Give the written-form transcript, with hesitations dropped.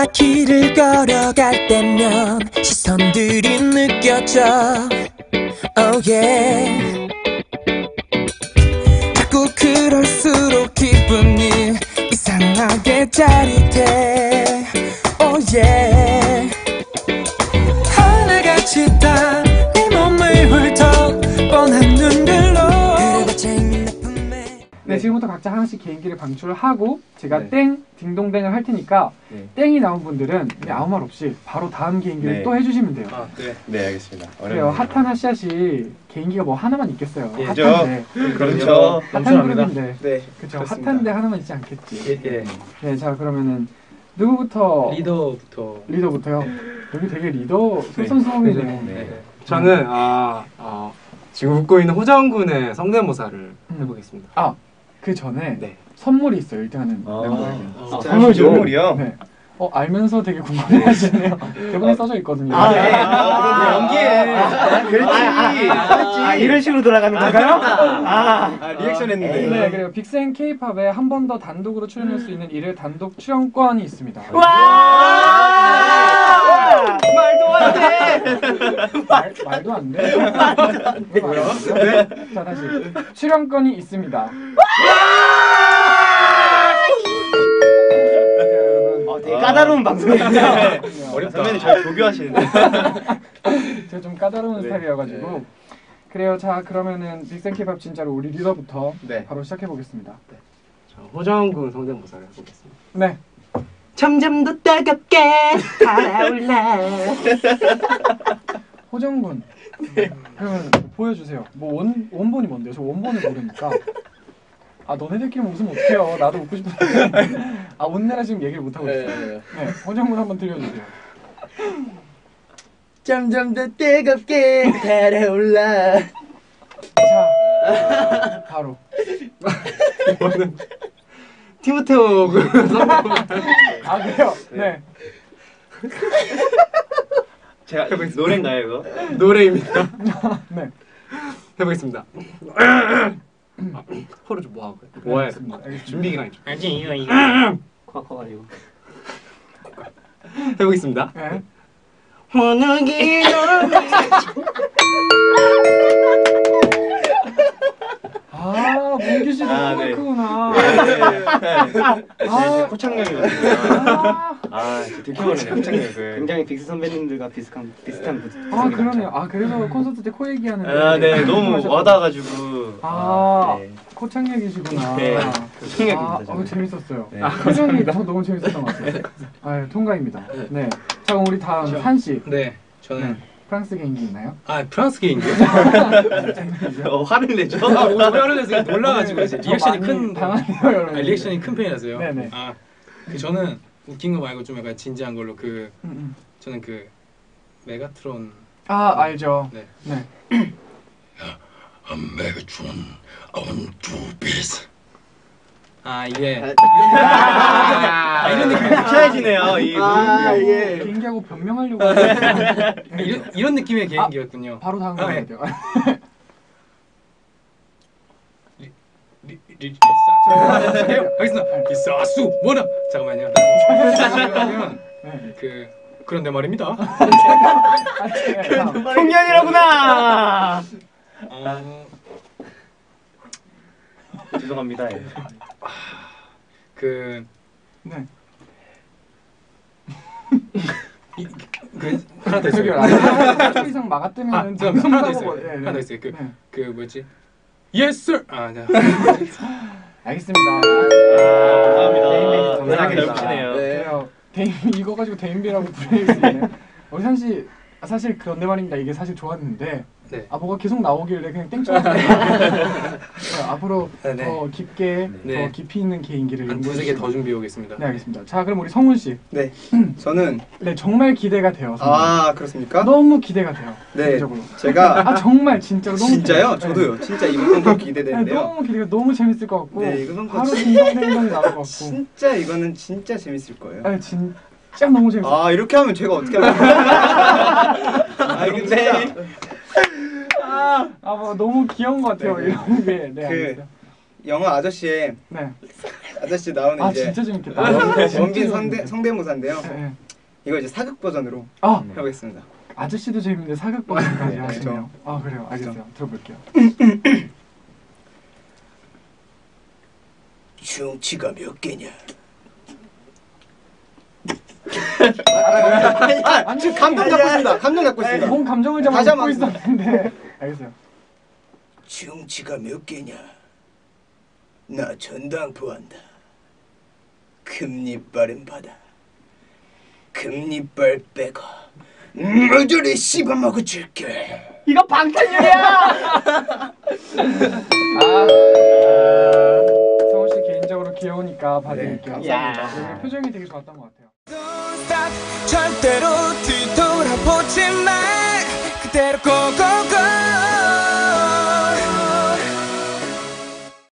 길을 걸어갈 때면 시선들이 느껴져. Oh yeah. 자꾸 그럴수록 기분이 이상하게 짜릿해. Oh yeah. 하나같이 다 내 몸을 훑어 뻔한 눈들로. 네, 지금부터 각자 하나씩 개인기를 방출하고 제가 네. 땡, 딩동댕을 할 테니까 네. 땡이 나온 분들은 아무 말 없이 바로 다음 개인기를 네. 또 해주시면 돼요. 아, 네, 알겠습니다. 그래요. 핫한 핫샷이 개인기가 뭐 하나만 있겠어요. 예죠. 핫한데. 그렇죠. 핫한 그룹인데. 네. 그렇죠. 그렇습니다. 핫한데 하나만 있지 않겠지. 예. 네, 자 그러면은 누구부터? 리더부터요. 여기 되게 리더 솔선수범이네요. 네. 저는 지금 웃고 있는 호정 군의 성대모사를 해보겠습니다. 아, 그 전에 네. 선물이 있어요. 1등하는 멤버에게. 선물이요? 네. 알면서 되게 궁금해하시네요. 대본에 써져 있거든요. 연기해. 그렇지. 이런 식으로 돌아가는 건가요? 리액션 했는데. 네, 그리고 빅생 K-팝에 한 번 더 단독으로 출연할 수 있는 1회 단독 출연권이 있습니다. 말도 안 돼. 말도 안 돼? 뭐야? 네? 자, 다시. 출연권이 있습니다. 되게 까다로운 방송이네요. 선배님 잘 조교하시는데. 제가 좀 까다로운 네. 스타일이어가지고. 그래요. 자, 그러면은 빅생 K-팝 진짜로 우리 리더부터 네. 바로 시작해보겠습니다. 자, 호정 군 성대모사를 해보겠습니다. 네. 점점 더 따갑게 달아올라. 호정군. 그러면 보여주세요. 뭐 원본이 뭔데요? 저 원본을 모르니까. 너네들끼리 웃으면 어떡해요. 나도 웃고 싶은데. 온내라 지금 얘기를 못하고 있어요. 네, 호정군 한번 들려주세요. 점점 더 뜨겁게 달아올라. 자, 바로. 이거는 티모테오 군 그래요? 네. 제가 노래인가요 이거? 노래입니다. 네. 해보겠습니다. 코를 좀 모아고 모아야 돼. 준비기간 있죠. 이거 커가지고. 해보겠습니다. 네. 어느 길 문규 씨도 네. 코마크구나. 호창력이거든요. 들켜버리네 호창력을. 굉장히 빅스 선배님들과 비슷한 그러네요. 그래서 콘서트 때 코 얘기하는. 네, 너무 와닿아가지고. 네. 네. 코창력이시구나. 네, 코창력입니다. 재밌었어요. 네. 표정이 너무 재밌었던 것 같아요. 통과입니다. 네. 자, 그럼 우리 다음 한 씨. 네, 저는 프랑스 개인기 있나요? 프랑스 개인기요? 화를 내죠? 화를 내서 놀라가지고 이제 리액션이 큰 당하네요, 여러분. 리액션이 큰 편이라서요. 네네. 저는 웃긴 거 말고 좀 약간 진지한 걸로 저는 메가트론. 알죠. 네. 메가트론 I want to beat. 이게 이런 느낌이 붙여야지네요. 이게 개인기하고 변명하려고 하는데. 이런 느낌의 개인기였군요. 바로 다음 거 해야 돼요. 알겠습니다. 기사수 뭐나 잠깐만요. 그런데 말입니다. 풍년이라구나. 죄송합니다. 네. 하나 더 있어요. 1초 이상 막았다면 하나 더 있어요. 뭐였지? Yes sir. 네. 알겠습니다. 감사합니다. 감사하게 넓으시네요. 그래요. 이거 가지고 데인비라고 부를 수 있네요. 어산 씨 사실 그런데 말입니다. 이게 사실 좋았는데 네. 뭐가 계속 나오길래 그냥 땡쳐왔어요. 앞으로 더 깊게 더 깊이 있는 개인기를 한 두세 개 더 준비해 오겠습니다. 네, 알겠습니다. 자, 그럼 우리 성훈 씨. 네, 저는 네, 정말 기대가 돼요. 그렇습니까? 너무 기대가 돼요. 네, 개인적으로. 제가 정말 진짜로 너무 진짜요? 기대돼요. 저도요. 진짜 이번 건 네, 기대되는데요. 너무 기대가 너무 재밌을 것 같고. 네, 이건 바로 진정되는 나올 것 같고. 진짜 이거는 진짜 재밌을 거예요. 네, 진짜 너무 재밌어요. 이렇게 하면 제가 어떻게 합니까? 근데 너무 귀여운 것 같아요. 이런 게. 네, 그 알겠어요. 영화 아저씨에 네. 아저씨 나오는 아 이제 진짜 재밌겠다. 원빈 성대모사인데요. 네. 이거 이제 사극 버전으로 아 해보겠습니다. 아저씨도 재밌는데 사극 버전까지 네, 하시네요. 아 그래요. 알겠어요. 들어볼게요. 중치가 몇 개냐? 지금 감정 잡고 있습니다. 감정 잡고 있습니다. 뭔 감정을 잡아 다시 듣고 한번 있었는데. 알겠어요. 중치가 몇 개냐? 나 전당포한다. 금리빨은 받아. 금리빨 빼고 모조리 씹어먹어 줄게. 이거 방탄유리야. 성우 씨 개인적으로 귀여우니까 봐드릴게요. 네, 감사합니다. 오늘 표정이 되게 좋았던 것 같아요. Don't stop 절대로 뒤돌아보지 마 그대로 go go go